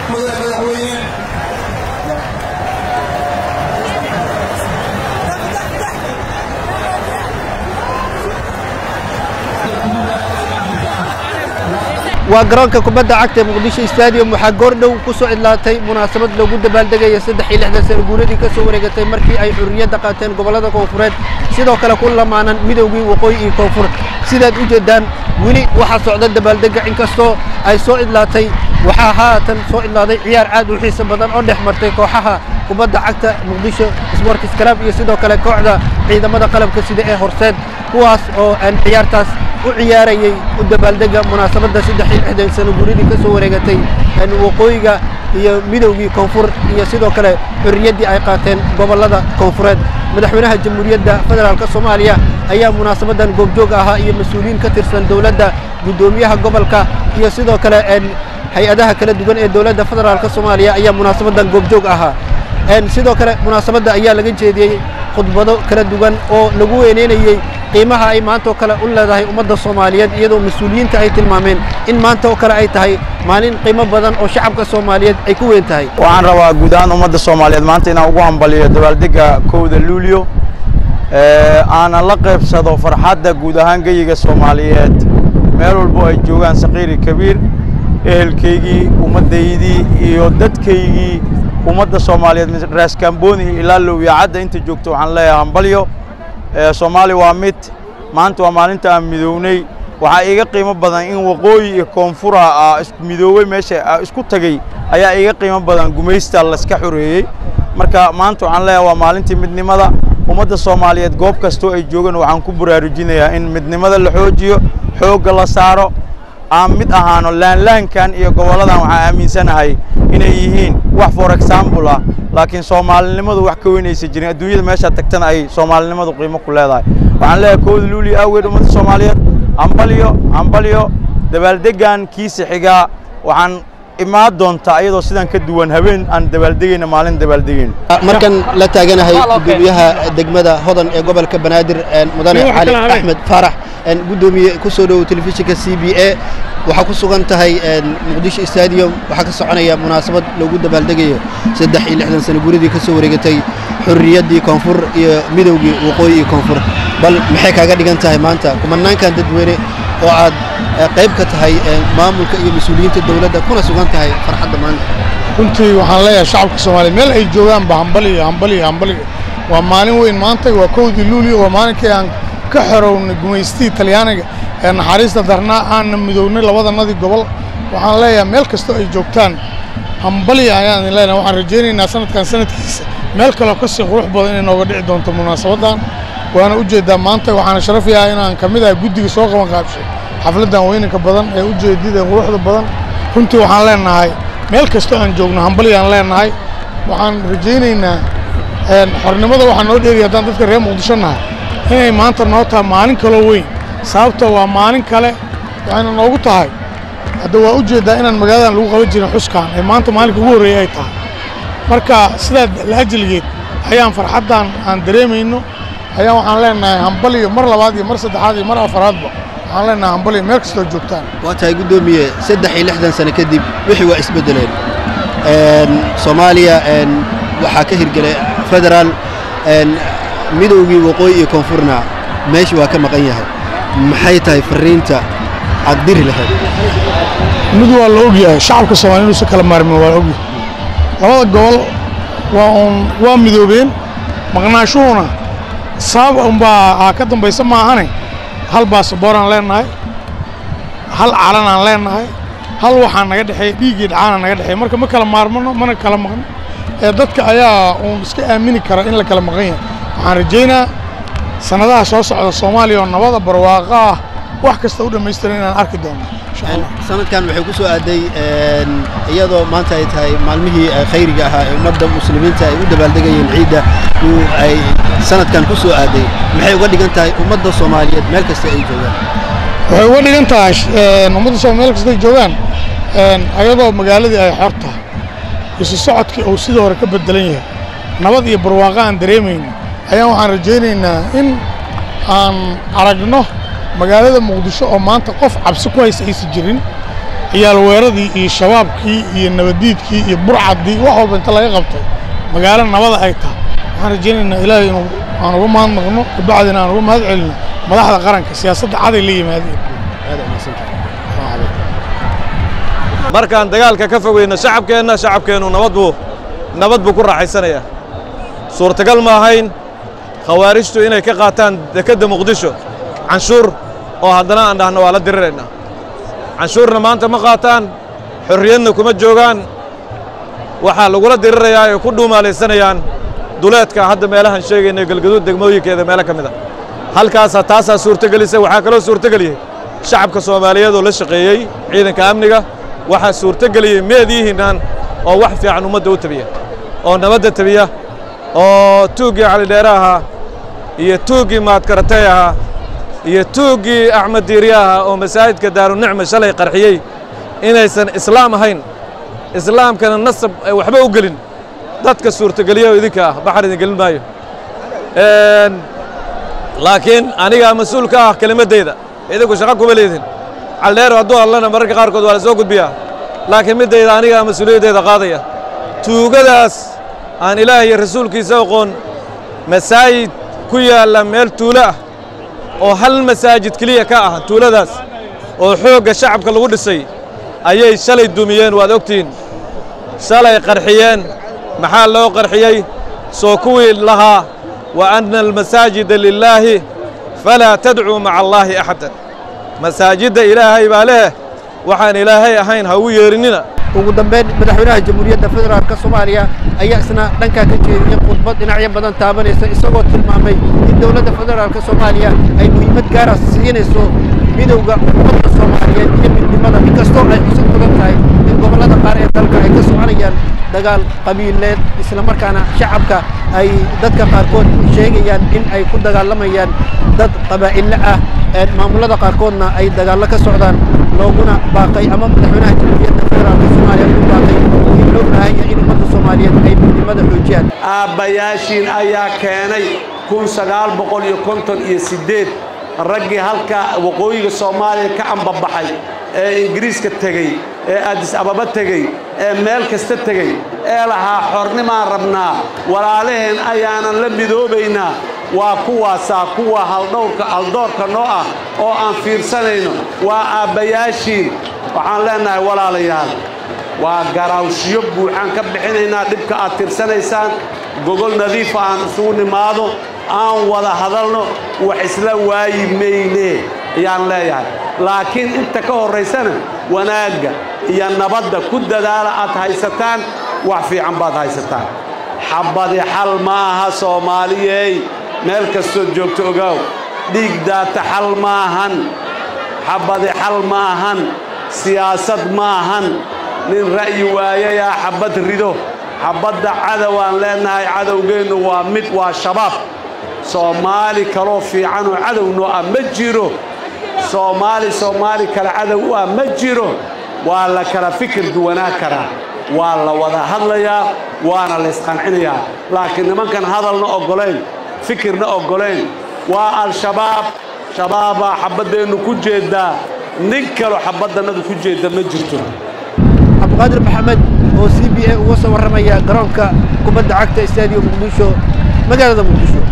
وقرانك كبدا عكت مقديش استاديوم وحقوردو كسو إدلاتي مناسبة لو جود بالدقة يصدق إلى إحدى سنقولدي كسو ورقتي مركي أي حرية دقاتين قبلها كونفرد سيدو كلا كل معنا ميدوغي وقوي كونفر سيدات وجدان ولي waxa socda dabaaldaga inkastoo ay soo idlaatay waxa haatan soo idlaaday ciyaar aad u xiiso badan oo dhex martay kooxaha kubadda cagta Muqdisho Sports Club iyo sidoo kale kooxda ciidamada qalabka sida ee Horseed kuwaas oo aan ciyaartaas u ciyaarayay u dabaaldaga munaasabada 3 sano guuridii ka soo wareegatay aan waqooyiga iyo midowgii koonfur iyo sidoo kale xurriyadii ay qaateen gobolada koonfureed madaxweynaha jamhuuriyadda federaalka Soomaaliya ayaa munaasabadan goobjoog ahaa iyo mas'uuliyiin ka tirsan dawladda gudoomiyaha gobolka iyo sidoo kale hay'adaha kala duwan ee dawladda federaalka Soomaaliya ayaa munaasabadan goobjoog ahaa sidoo kale munaasabada ayaa laga jeediyay khudbado kala duwan oo lagu weyneynayay qiimaha ay maanta kala u leedahay ummadda Soomaaliyeed iyadoo mas'uuliyiinta ay tilmaameen in maanta kala ay tahay maalin qiimo badan oo shacabka Soomaaliyeed ay ku weyn tahay waxaan rabaa guud ahaan ummadda Soomaaliyeed maanta inaan ugu hambaliyo dabaaldega 1 Luulyo أنا لقب صدو فرحة جود هنجيجا سوماليات مالول بوي جوان صغير كبير أهل كيجي ومديدي يودت كيجي ومد سوماليات من راس كامبوني إلى لو يعد أنت جوكتو عن لا همبليو سومالي واميت ما أنت وما أنت مدوني وحقيقة قيمة بدن إن وقوي كونفورا مدوي ماشي اسكت تجي أي قيمة بدن جميست الله سكحوري مركا ما أنت عن لا وما أنت مدني ماذا ummadda Soomaaliyeed goob kasto ay joogan waxaan ku baraarujinayaa in midnimada la xoojiyo xoog la saaro aan mid ahaano laanlaankan iyo goboladan waxa aaminsanahay inay yihiin wax for example ah laakiin Soomaalinimadu wax ka weynaysa jirin adduunyada meesha tagtana ay Soomaalinimadu qiimo ku leedahay waxaan leeyahay 1 Luulyo awgeed ummadda Soomaaliyeed ambaliyo dabaaldegan kiisa xiga waxaan إما دون تأييد وسيدان كدوان هبين عن دبالدين مالين دبالدين. مركن لا تاجنا هاي جبيها دجمدا هذا قبل كبنادر مدن علي أحمد فرح قدومي كسودو تلفزيون CBA وحكسو كنت هاي مقديش استاديوم وحكسو عنايا مناسبة لو جود دبالدجية سدح إلى إحدى سنة جوري كسوريجتي حرية دي كونفور ميدوجي وقوي كونفور بل محك هاي كنت هاي مانتا كمان كان تدويري وعاد قيب كتهاي مامل كأي مسؤولين الدولة كنا سوغان تهاي فرحة دمان. كنت وحنا الشعب الصومالي مل أي جوان بهمبلي وماني وين مانتك وكود اللولي وماني كان كحرون جميستي تليانة أن حارس درنا عن مدونة لوضع النادي قبل وحنا مل كستو أي جوكتان همبلي يعني لنا وحنا رجيني ناسنة كان سنة كيس مل كلا قصة روح بدين إنه قدر دون تمناسبة وأنا أوجد مانتك وحنا شرفي أنا كميدا جودي سوق ما قابش حفلة وينك بدن أوجد جديد وروح بدن كنت وحنا لنا هاي ملك استوى جوجنا همبلي أنا لنا هاي وحنا رجينا إن حرنا ماذا وحنا نودي يدان تذكر يوم مقدشنا هاي ما أنت نوتها مالين كلوين صابته ومالين كله وأنا نوقتها هاي هذا أوجد دائما المجال اللي هو وجهنا حسكان ما أنت مالك هو ريايتها مركا سد الأجل جيت أيام فرحة عن دريمي إنه أيام وحنا لنا همبلي مرة لبعض مرة صد هذه مرة أفراد بقى علينا همبلي ميركس الجوكتان. وقتها قدومي سدح إلى 1 سنة كدي وحي واسبدلين. صوماليا وحكهر جل فدرال ميدوغي وقوي كونفورنا ماشي وكما قيها محيطها فرينتا عدير لها. مدو الأوجيا شعب الصومالي نسكال مارمي والأوجيا. هذا الجول وميدوبين مغناشونا صاب أمبا عكتم بيسمع هني. هل باسبوران لنا هل علنا لنا هل وحنا قد حي بيجي عنا قد حي مركب ما كلام مارمنا ما كلام مغن دتك أيا ومسك أميني كرا إن لكلام مغين عرجينا سنة أساس على الصومالي والنبض برواقة واحد كستود ميسترين أركضون إن شاء الله سنة كان بحكوسه أدي يضو ما انتهت هاي معلمه خير جاها مبدأ مسلمين تاي وده بلدقي العيدة وأي سنة كان كسو أدي محي ودي أنت ومدة الصومالية مركز تأي جوان ودي أنت ومدة الصومالية مركز تأي جوان أيضا مقالة أي حرطة يسوعد كي أو سيده وركب الدليل نبض يبرواقان دريمين أيام عن رجالنا إن عن عرقنا مقالة مقدسة أو ما أنت قف عبس كويس أي سجرين ciyaal weeradii iyo shabaabkii iyo nabadiidkii iyo burcadii wax walba inta laga qabtay magaalo nabada ay tahay waxaan rajaynaynaa ilaahay inuu aan uga mahadnaqno kabacdina aan uga mahad celino madaxda qaranka siyaasadda caday la yimaadeen markaan dagaalka ka fogeyno shacabkeennu nabad buu ku raaxaysanayaa suurtagal ma ahayn khawaarijtu inay ka qaataan dekedda muqdisho canshuur oo haddana aan dhahno waa la diriraynaa canshuurna maanta ma qaataan xorriyadna kuma joogaan waxaa lagula dirirayaa ay ku dhuumaalaysanayaan duleedka hadda meelahan sheegaynay galgaduud degmooyinkeeda meelo ka mid a halkaasaa taasaa suurtagelisay waxaa kaloo suurtageliyey shacabka soomaaliyeed oo la shaqeeyey ciidanka amniga waxaa suurtageliyey meediyihiinnan oo wax fiican ummadda u tabiya oo nabadda tabiya oo tuuggii calidheere ahaa iyo tuuggii maadkaratay ahaa iyo tuuggii axmed diiri ahaa oo masaajidka daarunicma shalay qarxiyey inaysan islaam ahayn islaamkana nasab ay waxba u gelin dadka suurtageliya oo idinka ah baxar idin gelin maayo laakiin anigaa mas-uul ka ah kelimaddayda idinku shaqo kuma leedin calidheero hadduu hadlana mararka qaarkood waa la soo gudbiyaa laakiin middayda anigaa mas-uuliyaddeeda qaadaya tuugadaas aan ilaah iyo rasuulkiisa aqoon masaajid ku yaalla meel tuulo ah oo hal masaajid keliya ka ah tuuladaas oo xoogga shacabka lagu dhisay ayay shalay dumiyeen waad ogtihiin shalay qarxiyeen maxaa loo qarxiyey soo kuwii lahaa wa anna almasaajida lilaahi falaa tadcuu maca allaahi axadan masaajidda ilaahay baa leh waxaan ilaahay ahayn ha ugu yeerinina ugu dambeyn madaxweynaha jamhuuriyadda federaalka soomaaliya ayaa isna dhankaa ka jeediyey khudbad dhinacyo badan taabanaysa isagoo tilmaamay in dowladda federaalka soomaaliya ay muhiimad gaara siinayso midowga ummadda soomaaliyeed iyo midnimada inkastoo ay xusid mudan tahay in gobollada qaar ee dalka ay ka soconayaan dagaal qabiileed islamarkaana shacabka ay dadka qaarkood sheegayaan in ay ku dagaalamayaan dad qabaa'ille ah maamulada qaarkoodna ay dagaallo ka socdaan looguna baaqay ama madaxweynaha jamhuuriyadda federaalka soomaaliya ugu baaqay in loo baahan yahay in ummadda soomaaliyeed ay midnimada xoojiyaan aabbayaashiin ayaa keenay 1958 raggii halka waqooyiga soomaaliya ka ambabaxay ee ingiriiska tegey ee addis ababa tegey ee meel kasta tegey ee lahaa xornimaan rabnaa walaalaheen ayaanan la midoobaynaa waa kuwaasaa kuwa haldoorka noo ah oo aan fiirsanayno waa aabbayaashiin waxaan leenahay walaalayaal waa garaawshiyo buuxaan ka bixinaynaa dhibka aad tirsanaysaan gogol nadiifa aan isugu nimaado aan wada hadalno wax isla waayi mayne ayaan leeyahay laakiin inta ka horraysana wanaagga iyo nabadda ku dadaala aad haysataan wax fiican baad haysataan xabadi xal maaha soomaaliyey meel kastoo joogto ogaaw dhiig daata xal maahan xabadi xal maahan siyaasad maahan nin ra'yi waayayaa xabad rido xabadda cadowaan leenahay cadowgeennu waa mid waa shabaab soomaali kaloo fiican oo cadow noo ah ma jiro soomaali kale cadow u ah ma jiro waa la kala fikir duwanaa karaa waa la wada hadlayaa waana la isqancinayaa laakiin nimankan hadalna oggolayn fikirna oggolayn waa al-shabaab shabaabaa xabaddeennu ku jeeddaa nin kaloo xabaddannadu ku jeedda ma jirto cabdiqaadir maxamed oo CBA uga soo warramaya garoonka kubadda cagta Stadium Muqdisho magaalada Muqdisho.